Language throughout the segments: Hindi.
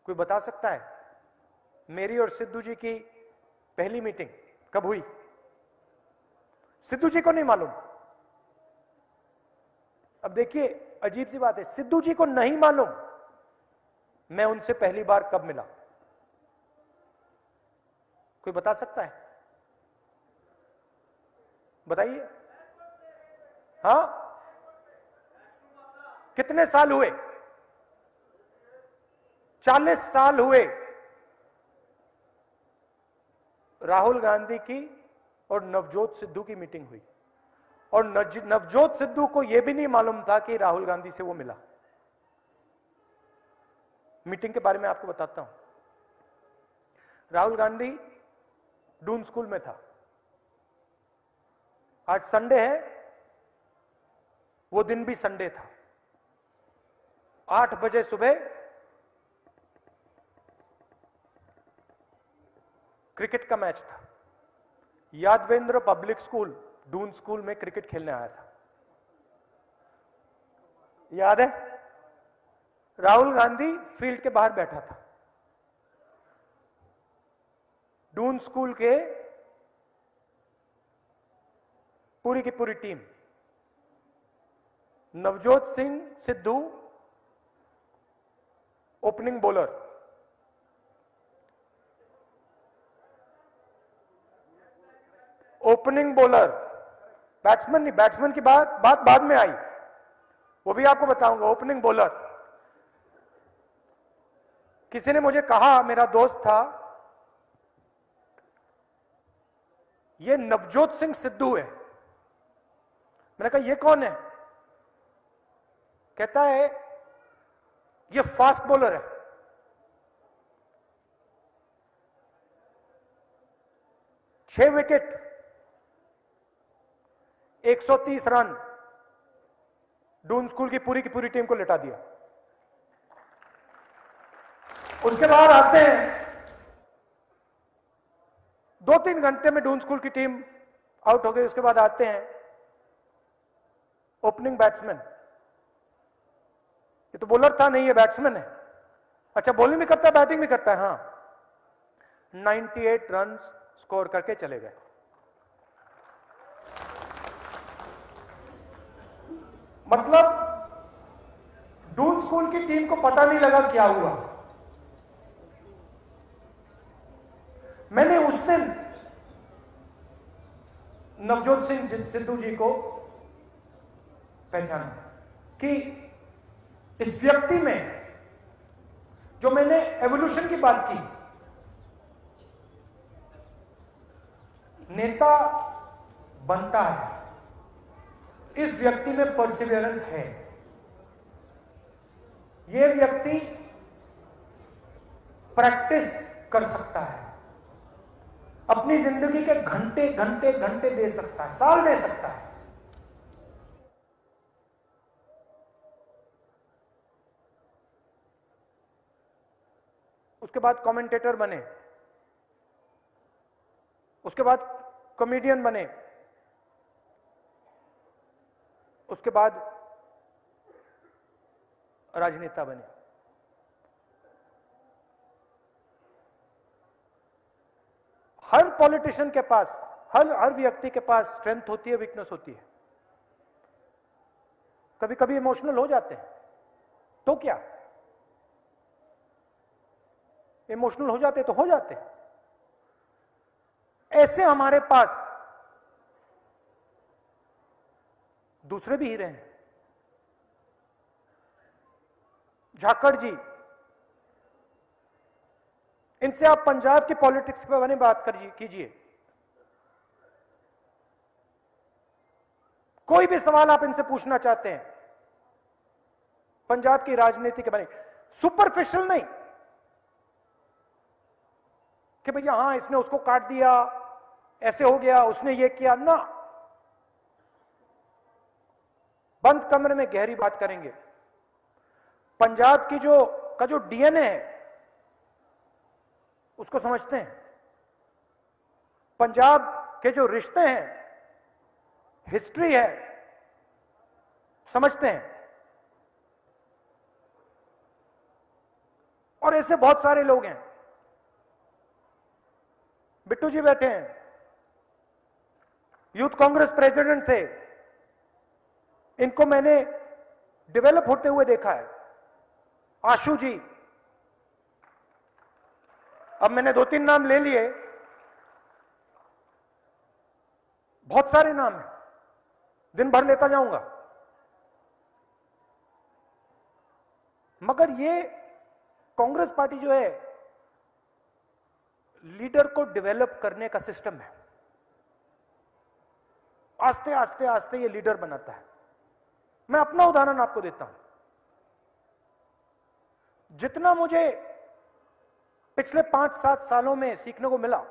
कोई बता सकता है मेरी और सिद्धू जी की पहली मीटिंग कब हुई? सिद्धू जी को नहीं मालूम। अब देखिए अजीब सी बात है, सिद्धू जी को नहीं मालूम मैं उनसे पहली बार कब मिला। कोई बता सकता है? बताइए। हाँ, कितने साल हुए? 40 साल हुए राहुल गांधी की और नवजोत सिद्धू की मीटिंग हुई, और नवजोत सिद्धू को यह भी नहीं मालूम था कि राहुल गांधी से वो मिला। मीटिंग के बारे में आपको बताता हूं। राहुल गांधी डून स्कूल में था। आज संडे है, वो दिन भी संडे था। 8 बजे सुबह क्रिकेट का मैच था। Yadavendra public school Doon school में क्रिकेट खेलने आया था। याद है? राहुल गांधी फील्ड के बाहर बैठा था। डून स्कूल के पूरी की पूरी team, Navjot Singh Sidhu opening bowler, batsman नहीं, बैट्समैन की बात बाद में आई, वो भी आपको बताऊंगा। ओपनिंग बॉलर, किसी ने मुझे कहा, मेरा दोस्त था, ये नवजोत सिंह सिद्धू है। मैंने कहा ये कौन है? कहता है ये फास्ट बॉलर है। छह विकेट, 130 रन, डून स्कूल की पूरी टीम को लिटा दिया। उसके बाद आते हैं 2-3 घंटे में डून स्कूल की टीम आउट हो गई। उसके बाद आते हैं ओपनिंग बैट्समैन। ये तो बॉलर था नहीं, ये बैट्समैन है। अच्छा, बॉलिंग भी करता है, बैटिंग भी करता है। हाँ, 98 रन स्कोर करके चले गए। मतलब डून स्कूल की टीम को पता नहीं लगा क्या हुआ। मैंने उस दिन नवजोत सिंह सिद्धू जी को पहचाना कि इस व्यक्ति में, जो मैंने एवोल्यूशन की बात की, नेता बनता है, इस व्यक्ति में परसिवियरेंस है। यह व्यक्ति प्रैक्टिस कर सकता है, अपनी जिंदगी के घंटे घंटे घंटे दे सकता है, साल दे सकता है। उसके बाद कमेंटेटर बने, उसके बाद कॉमेडियन बने, उसके बाद राजनेता बने। हर पॉलिटिशियन के पास, हर व्यक्ति के पास स्ट्रेंथ होती है, वीकनेस होती है। कभी कभी इमोशनल हो जाते हैं, तो क्या, इमोशनल हो जाते तो हो जाते हैं। ऐसे हमारे पास दूसरे भी हीरे हैं। झाकड़ जी, इनसे आप पंजाब की पॉलिटिक्स के बारे में बात कीजिए, कोई भी सवाल आप इनसे पूछना चाहते हैं पंजाब की राजनीति के बारे में, सुपरफिशियल नहीं कि भैया हाँ इसने उसको काट दिया, ऐसे हो गया, उसने ये किया ना। बंद कमरे में गहरी बात करेंगे। पंजाब की जो डीएनए है उसको समझते हैं। पंजाब के जो रिश्ते हैं, हिस्ट्री है, समझते हैं। और ऐसे बहुत सारे लोग हैं। बिट्टू जी बैठे हैं, यूथ कांग्रेस प्रेसिडेंट थे, इनको मैंने डेवलप होते हुए देखा है। आशु जी, अब मैंने 2-3 नाम ले लिए, बहुत सारे नाम हैं, दिन भर लेता जाऊंगा। मगर ये कांग्रेस पार्टी जो है, लीडर को डेवलप करने का सिस्टम है। आस्ते आस्ते आस्ते ये लीडर बनाता है। मैं अपना उदाहरण आपको देता हूं। जितना मुझे पिछले 5-7 सालों में सीखने को मिला,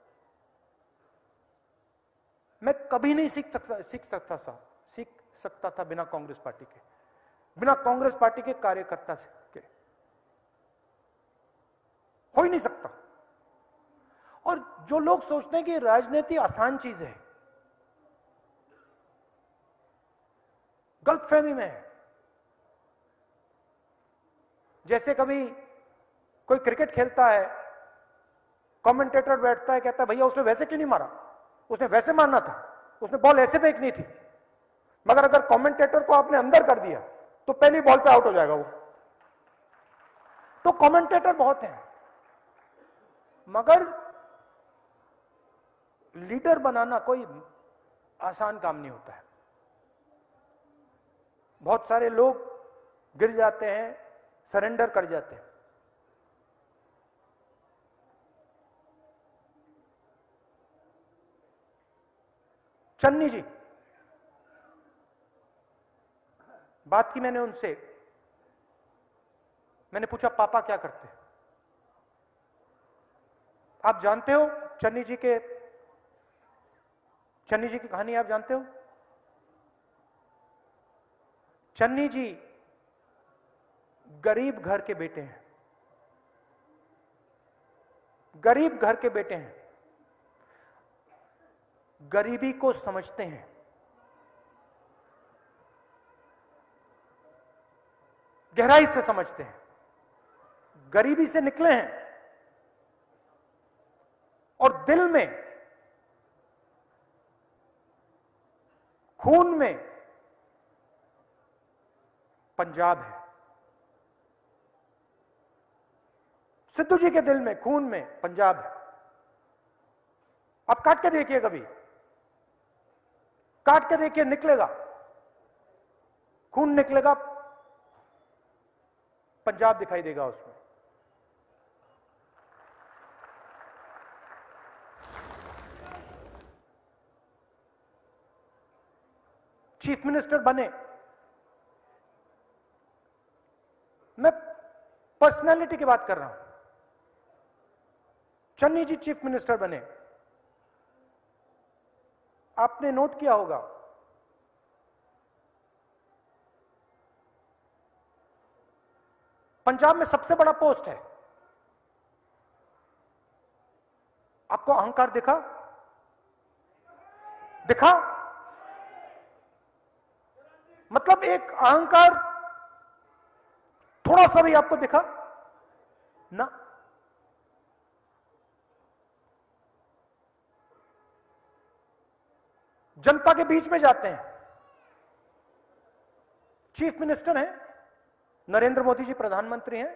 मैं कभी नहीं सीख सकता था बिना कांग्रेस पार्टी के, बिना कांग्रेस पार्टी के कार्यकर्ता के हो ही नहीं सकता। और जो लोग सोचते हैं कि राजनीति आसान चीज है, गलतफहमी में है। जैसे कभी कोई क्रिकेट खेलता है, कमेंटेटर बैठता है, कहता है भैया उसने वैसे क्यों नहीं मारा, उसने वैसे मारना था, उसने बॉल ऐसे फेंकनी थी। मगर अगर कमेंटेटर को आपने अंदर कर दिया तो पहली बॉल पे आउट हो जाएगा वो। तो कमेंटेटर बहुत हैं, मगर लीडर बनाना कोई आसान काम नहीं होता है। बहुत सारे लोग गिर जाते हैं, सरेंडर कर जाते हैं। चन्नी जी, बात की मैंने उनसे, मैंने पूछा पापा क्या करते हैं। आप जानते हो चन्नी जी की कहानी आप जानते हो? चन्नी जी गरीब घर के बेटे हैं, गरीब घर के बेटे हैं, गरीबी को समझते हैं, गहराई से समझते हैं, गरीबी से निकले हैं और दिल में, खून में पंजाब है। सिद्धू जी के दिल में, खून में पंजाब है। आप काट के देखिए, कभी काट के देखिए, निकलेगा, खून निकलेगा, पंजाब दिखाई देगा उसमें। चीफ मिनिस्टर बने, मैं पर्सनालिटी की बात कर रहा हूं। चन्नी जी चीफ मिनिस्टर बने, आपने नोट किया होगा, पंजाब में सबसे बड़ा पोस्ट है। आपको अहंकार दिखा? दिखा? मतलब एक अहंकार थोड़ा सा भी आपको दिखा ना? जनता के बीच में जाते हैं। चीफ मिनिस्टर हैं, नरेंद्र मोदी जी प्रधानमंत्री हैं,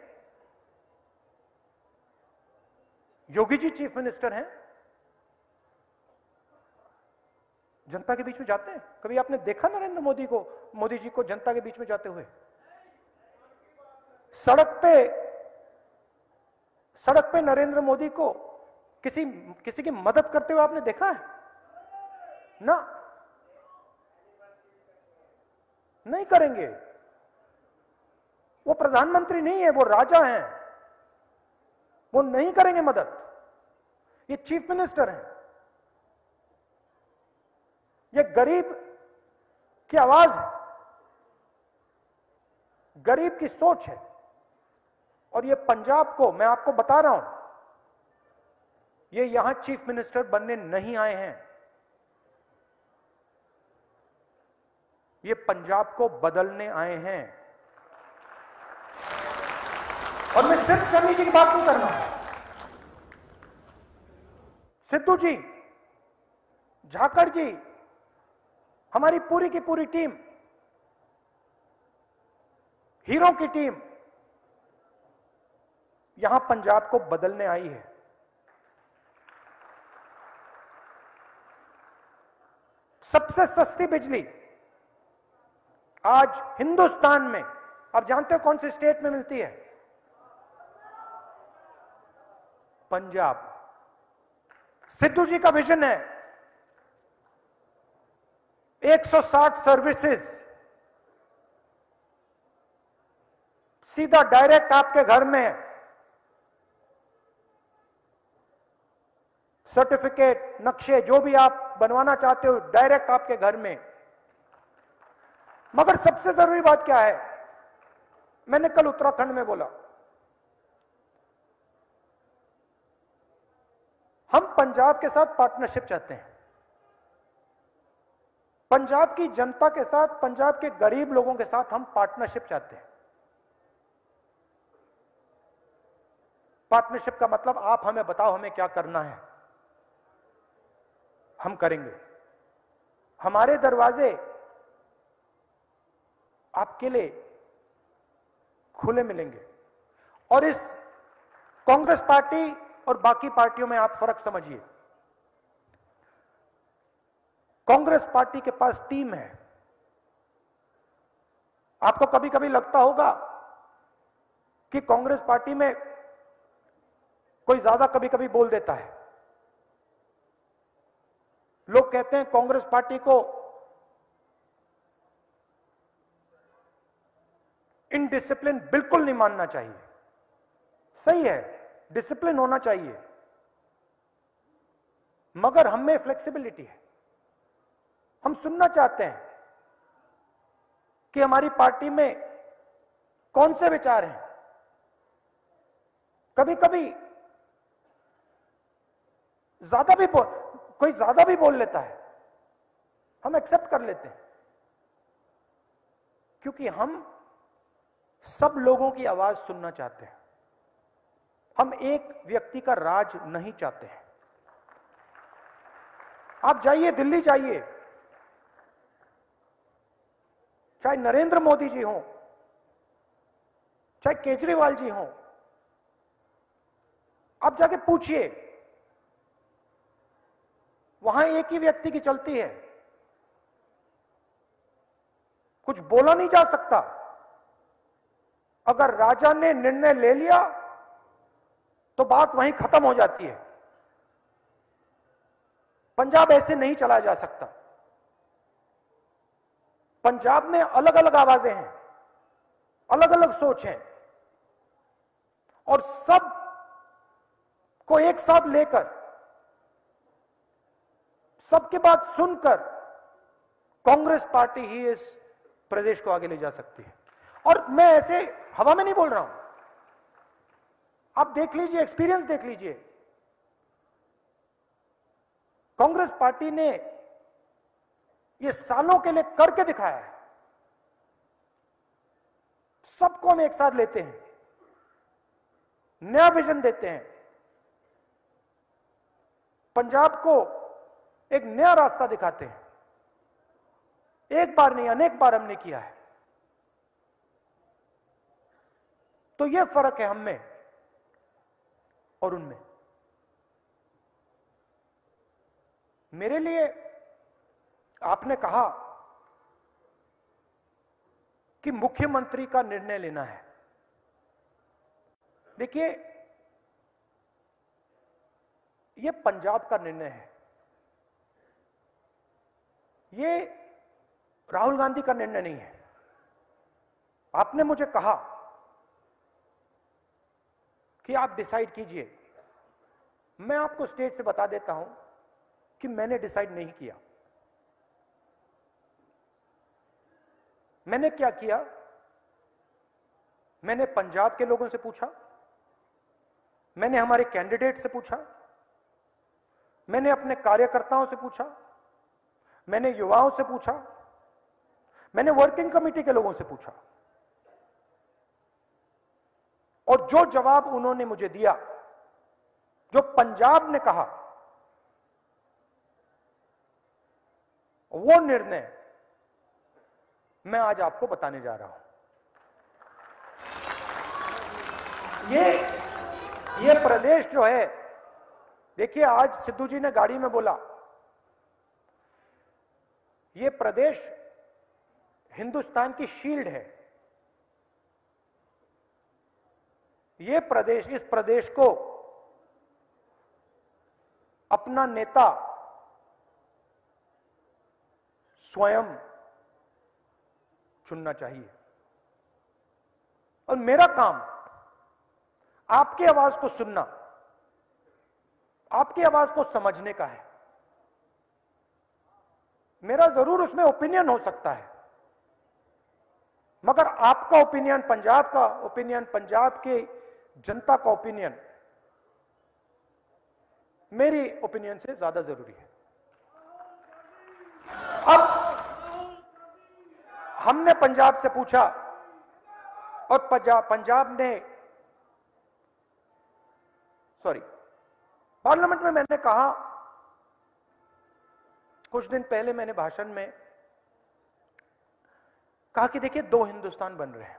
योगी जी चीफ मिनिस्टर हैं, जनता के बीच में जाते हैं। कभी आपने देखा नरेंद्र मोदी जी को जनता के बीच में जाते हुए? सड़क पे नरेंद्र मोदी को किसी की मदद करते हुए आपने देखा है ना? नहीं करेंगे। वो प्रधानमंत्री नहीं है, वो राजा हैं, वो नहीं करेंगे मदद। ये चीफ मिनिस्टर हैं, ये गरीब की आवाज है, गरीब की सोच है। और ये पंजाब को, मैं आपको बता रहा हूं, ये यहां चीफ मिनिस्टर बनने नहीं आए हैं, ये पंजाब को बदलने आए हैं। और मैं सिर्फ सन्नी जी की बात नहीं कर रहा हूं, सिद्धू जी, झाकड़ जी, हमारी पूरी की पूरी टीम, हीरो की टीम यहां पंजाब को बदलने आई है। सबसे सस्ती बिजली आज हिंदुस्तान में, आप जानते हो कौन सी स्टेट में मिलती है? पंजाब। सिद्धू जी का विजन है 160 सर्विसेज सीधा डायरेक्ट आपके घर में, सर्टिफिकेट, नक्शे जो भी आप बनवाना चाहते हो डायरेक्ट आपके घर में। मगर सबसे जरूरी बात क्या है, मैंने कल उत्तराखंड में बोला, हम पंजाब के साथ पार्टनरशिप चाहते हैं। पंजाब की जनता के साथ, पंजाब के गरीब लोगों के साथ हम पार्टनरशिप चाहते हैं। पार्टनरशिप का मतलब आप हमें बताओ हमें क्या करना है, हम करेंगे। हमारे दरवाजे आपके लिए खुले मिलेंगे। और इस कांग्रेस पार्टी और बाकी पार्टियों में आप फर्क समझिए। कांग्रेस पार्टी के पास टीम है। आपको कभी कभी लगता होगा कि कांग्रेस पार्टी में कोई ज्यादा कभी कभी बोल देता है। लोग कहते हैं कांग्रेस पार्टी को इनडिसिप्लिन बिल्कुल नहीं मानना चाहिए। सही है, डिसिप्लिन होना चाहिए, मगर हम में फ्लेक्सिबिलिटी है। हम सुनना चाहते हैं कि हमारी पार्टी में कौन से विचार हैं। कभी कभी कोई ज्यादा भी बोल लेता है, हम एक्सेप्ट कर लेते हैं, क्योंकि हम सब लोगों की आवाज सुनना चाहते हैं। हम एक व्यक्ति का राज नहीं चाहते हैं। आप जाइए, दिल्ली जाइए, चाहे नरेंद्र मोदी जी हों, चाहे केजरीवाल जी हों, आप जाके पूछिए, वहां एक ही व्यक्ति की चलती है। कुछ बोला नहीं जा सकता। अगर राजा ने निर्णय ले लिया तो बात वहीं खत्म हो जाती है। पंजाब ऐसे नहीं चलाया जा सकता। पंजाब में अलग अलग आवाजें हैं, अलग अलग सोच हैं, और सब को एक साथ लेकर, सबकी बात सुनकर कांग्रेस पार्टी ही इस प्रदेश को आगे ले जा सकती है। और मैं ऐसे हवा में नहीं बोल रहा हूं, आप देख लीजिए, एक्सपीरियंस देख लीजिए। कांग्रेस पार्टी ने ये सालों के लिए करके दिखाया है। सबको हम एक साथ लेते हैं, नया विजन देते हैं, पंजाब को एक नया रास्ता दिखाते हैं। एक बार नहीं, अनेक बार हमने किया है। तो यह फर्क है हम में और उनमें। मेरे लिए आपने कहा कि मुख्यमंत्री का निर्णय लेना है। देखिए, यह पंजाब का निर्णय है, ये राहुल गांधी का निर्णय नहीं है। आपने मुझे कहा कि आप डिसाइड कीजिए। मैं आपको स्टेट से बता देता हूं कि मैंने डिसाइड नहीं किया। मैंने क्या किया, मैंने पंजाब के लोगों से पूछा, मैंने हमारे कैंडिडेट से पूछा, मैंने अपने कार्यकर्ताओं से पूछा, मैंने युवाओं से पूछा, मैंने वर्किंग कमेटी के लोगों से पूछा। और जो जवाब उन्होंने मुझे दिया, जो पंजाब ने कहा, वो निर्णय मैं आज आपको बताने जा रहा हूं। ये प्रदेश जो है, देखिए आज सिद्धू जी ने गाड़ी में बोला, ये प्रदेश हिंदुस्तान की शील्ड है। ये प्रदेश, इस प्रदेश को अपना नेता स्वयं चुनना चाहिए। और मेरा काम आपकी आवाज को सुनना, आपकी आवाज को समझने का है। मेरा जरूर उसमें ओपिनियन हो सकता है, मगर आपका ओपिनियन, पंजाब का ओपिनियन, पंजाब के जनता का ओपिनियन मेरी ओपिनियन से ज्यादा जरूरी है। अब हमने पंजाब से पूछा और पंजाब ने, पार्लियामेंट में मैंने कहा, कुछ दिन पहले मैंने भाषण में कहा कि देखिए 2 हिंदुस्तान बन रहे हैं।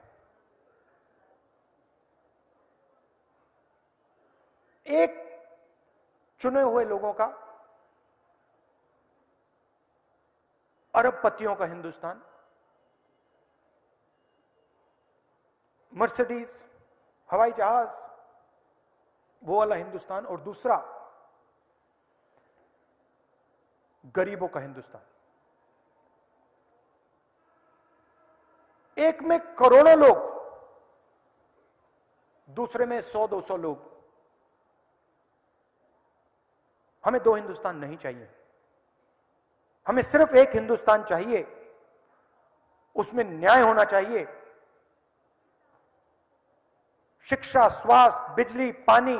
एक चुने हुए लोगों का, अरबपतियों का हिंदुस्तान, मर्सिडीज, हवाई जहाज, वो वाला हिंदुस्तान, और दूसरा गरीबों का हिंदुस्तान। एक में करोड़ों लोग, दूसरे में 100-200 लोग। हमें 2 हिंदुस्तान नहीं चाहिए, हमें सिर्फ एक हिंदुस्तान चाहिए। उसमें न्याय होना चाहिए, शिक्षा, स्वास्थ्य, बिजली, पानी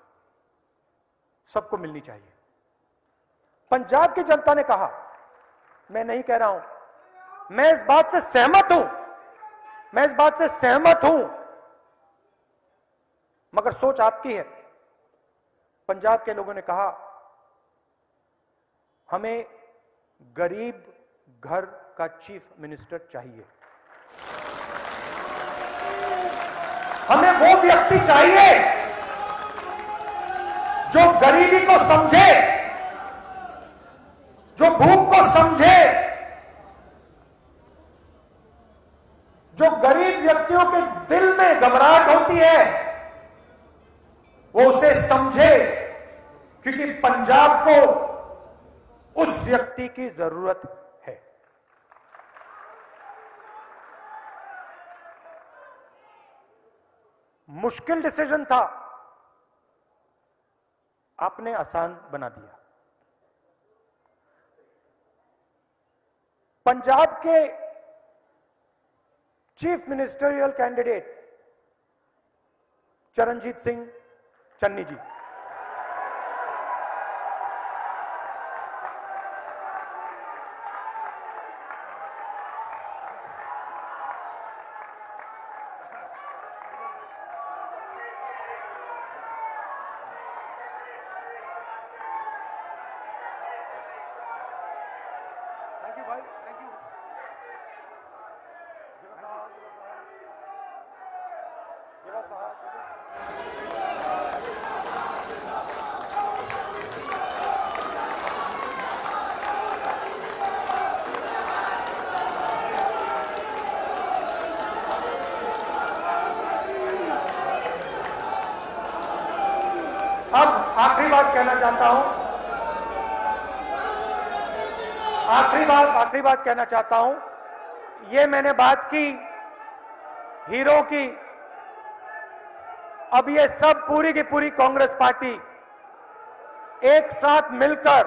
सबको मिलनी चाहिए। पंजाब की जनता ने कहा, मैं नहीं कह रहा हूं, मैं इस बात से सहमत हूं, मैं इस बात से सहमत हूं, मगर सोच आपकी है। पंजाब के लोगों ने कहा, हमें गरीब घर का चीफ मिनिस्टर चाहिए। हमें वो व्यक्ति चाहिए जो गरीबी को समझे, जो भूख को समझे, जो गरीब व्यक्तियों के दिल में घबराहट होती है वो उसे समझे, क्योंकि पंजाब को उस व्यक्ति की जरूरत है। मुश्किल डिसीजन था, आपने आसान बना दिया। पंजाब के chief ministerial candidate Charanjit Singh Channi ji, भाई, थैंक यू। अब आखिरी बात कहना चाहता हूं, आखिरी बात कहना चाहता हूं। ये मैंने बात की हीरो की, अब ये सब पूरी की पूरी कांग्रेस पार्टी एक साथ मिलकर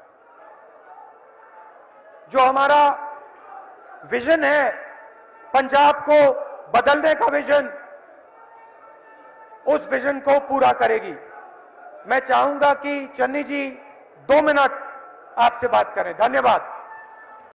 जो हमारा विजन है, पंजाब को बदलने का विजन, उस विजन को पूरा करेगी। मैं चाहूंगा कि चन्नी जी 2 मिनट आपसे बात करें। धन्यवाद।